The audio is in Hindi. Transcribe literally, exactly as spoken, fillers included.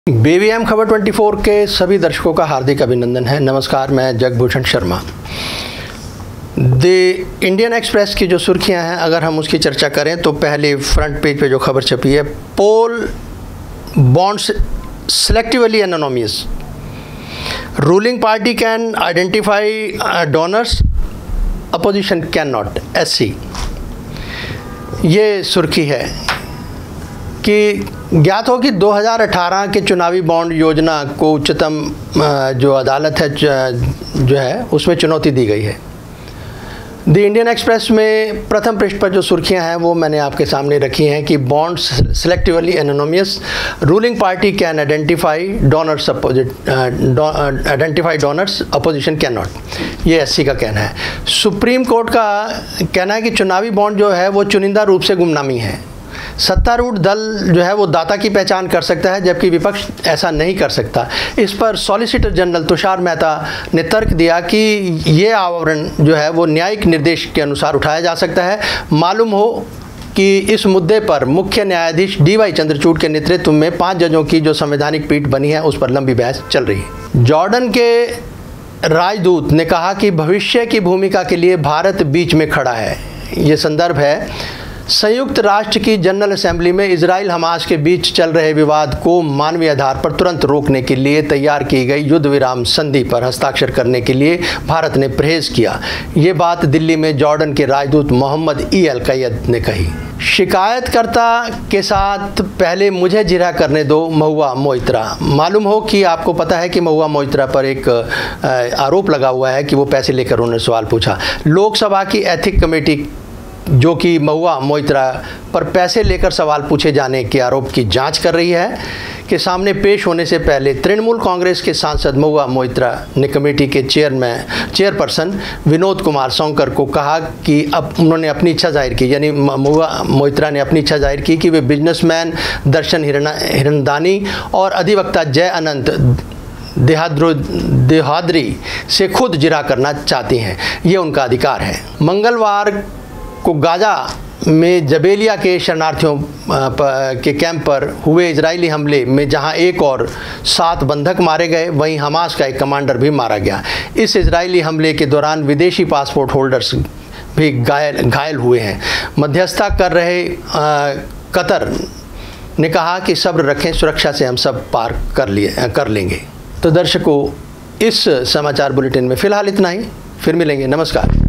बीवीएम खबर चौबीस के सभी दर्शकों का हार्दिक अभिनंदन है। नमस्कार, मैं Jagbhushan Sharma. The Indian Express की जो सुर्खियां हैं, अगर हम उसकी चर्चा करें तो पहले फ्रंट पेज पे जो खबर छपी है, poll bonds selectively anonymous, ruling party can identify donors, opposition can not, SC. ये सुर्खी है कि ज्ञात हो कि दो हज़ार अठारह के चुनावी बॉन्ड योजना को उच्चतम जो अदालत है जो है उसमें चुनौती दी गई है। द इंडियन एक्सप्रेस में प्रथम पृष्ठ पर जो सुर्खियां हैं वो मैंने आपके सामने रखी हैं कि bonds selectively anonymous, ruling party can identify donors identify donors, opposition can not. ये एससी का कहना है। सुप्रीम कोर्ट का कहना है कि चुनावी बॉन्ड जो है वो चुनिंदा रूप से गुमनामी है। सत्तारूढ़ दल जो है वो दाता की पहचान कर सकता है, जबकि विपक्ष ऐसा नहीं कर सकता। इस पर सॉलिसिटर जनरल तुषार मेहता ने तर्क दिया कि ये आवरण जो है वो न्यायिक निर्देश के अनुसार उठाया जा सकता है। मालूम हो कि इस मुद्दे पर मुख्य न्यायाधीश डी वाई चंद्रचूड़ के नेतृत्व में पाँच जजों की जो संवैधानिक पीठ बनी है उस पर लंबी बहस चल रही है। जॉर्डन के राजदूत ने कहा कि भविष्य की भूमिका के लिए भारत बीच में खड़ा है। ये संदर्भ है संयुक्त राष्ट्र की जनरल असेंबली में इजराइल हमास के बीच चल रहे विवाद को मानवीय आधार पर तुरंत रोकने के लिए तैयार की गई युद्ध विराम संधि पर हस्ताक्षर करने के लिए भारत ने परहेज किया। ये बात दिल्ली में जॉर्डन के राजदूत मोहम्मद ई अल कैद ने कही। शिकायतकर्ता के साथ पहले मुझे जिरह करने दो, महुआ मोइत्रा। मालूम हो कि आपको पता है कि महुआ मोइत्रा पर एक आरोप लगा हुआ है कि वो पैसे लेकर उन्होंने सवाल पूछा। लोकसभा की एथिक कमेटी जो कि महुआ मोइत्रा पर पैसे लेकर सवाल पूछे जाने के आरोप की जांच कर रही है के सामने पेश होने से पहले तृणमूल कांग्रेस के सांसद महुआ मोइत्रा ने कमेटी के चेयरमैन चेयरपर्सन विनोद कुमार सोंकर को कहा कि अब उन्होंने अपनी इच्छा जाहिर की, यानी महुआ मोइत्रा ने अपनी इच्छा जाहिर की कि वे बिजनेसमैन दर्शन हिरनदानी और अधिवक्ता जय अनंत देहाद्रो देहाद्री से खुद जिरह करना चाहती हैं। ये उनका अधिकार है। मंगलवार को गाजा में जबेलिया के शरणार्थियों के कैंप पर हुए इजरायली हमले में जहां एक और सात बंधक मारे गए, वहीं हमास का एक कमांडर भी मारा गया। इस इजरायली हमले के दौरान विदेशी पासपोर्ट होल्डर्स भी घायल घायल हुए हैं। मध्यस्थता कर रहे आ, कतर ने कहा कि सब्र रखें, सुरक्षा से हम सब पार कर लिए कर लेंगे। तो दर्शकों, इस समाचार बुलेटिन में फ़िलहाल इतना ही। फिर मिलेंगे। नमस्कार।